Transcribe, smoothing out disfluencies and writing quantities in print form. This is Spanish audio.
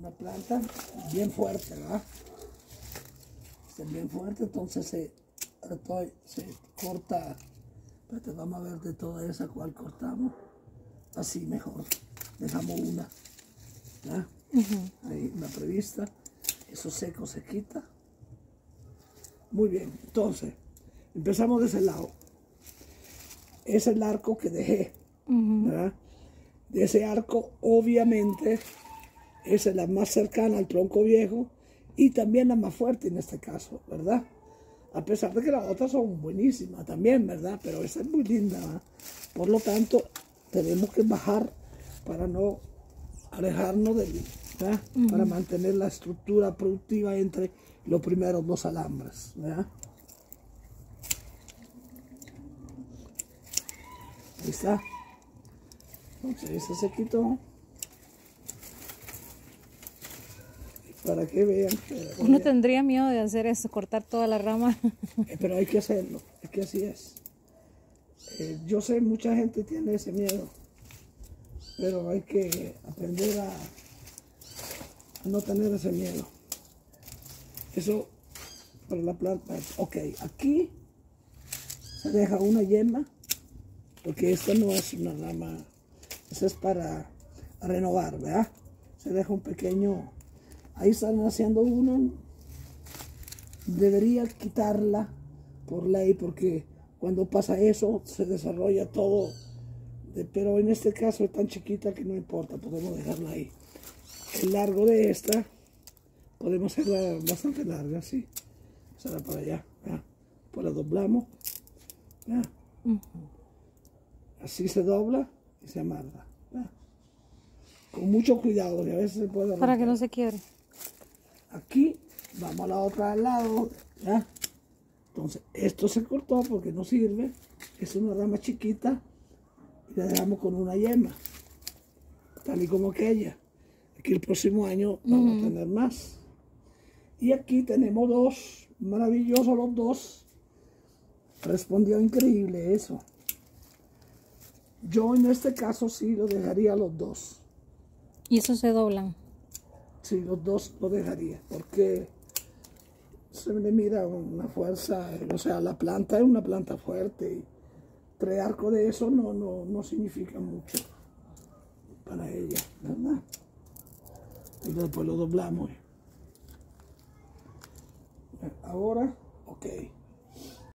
una planta bien fuerte, ¿verdad? Está bien fuerte, entonces se corta. Espérate, vamos a ver de toda esa cuál cortamos. Así mejor. Dejamos una. ¿Verdad? Ahí una prevista. Eso seco se quita. Muy bien, entonces empezamos de ese lado. Es el arco que dejé, ¿verdad? De ese arco, obviamente, esa es la más cercana al tronco viejo y también la más fuerte en este caso, ¿verdad? A pesar de que las otras son buenísimas también, ¿verdad? Pero esta es muy linda, ¿verdad? Por lo tanto, tenemos que bajar para no alejarnos del, ¿verdad? Para mantener la estructura productiva entre los primeros dos alambres, ¿verdad? Ahí está. Entonces ese se quitó. Para que vean que... Uno tendría miedo de hacer eso, cortar toda la rama. Pero hay que hacerlo, es que así es. Yo sé, mucha gente tiene ese miedo, pero hay que aprender a no tener ese miedo. Eso para la planta. Ok, aquí se deja una yema, porque esta no es una rama, esa es para renovar, ¿verdad? Se deja un pequeño, ahí están haciendo uno, debería quitarla por ley, porque cuando pasa eso se desarrolla todo, pero en este caso es tan chiquita que no importa, podemos dejarla ahí. El largo de esta, podemos hacerla bastante larga, así, será para allá, ¿verdad? Pues la doblamos, ¿verdad? Así se dobla y se amarra, ¿verdad? Con mucho cuidado, que a veces se puede romper. Para que no se quiebre. Aquí, vamos a la otra al lado, ¿ya? Entonces, esto se cortó porque no sirve, es una rama chiquita y la dejamos con una yema, tal y como aquella. Aquí el próximo año vamos a tener más. Y aquí tenemos dos, maravillosos los dos. Respondió increíble eso. Yo en este caso sí lo dejaría los dos. Y eso se doblan. Sí, los dos lo dejaría, porque se le mira una fuerza, o sea, la planta es una planta fuerte y 3 arcos de eso no significa mucho para ella, ¿verdad? Y después lo doblamos. Ahora, ok.